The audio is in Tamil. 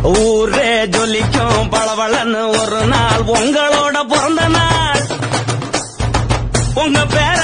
ஊரே ஜொலிக்கும் பளபளன்னு ஒரு நாள் உங்களோட பிறந்த நாள். உங்க பேர்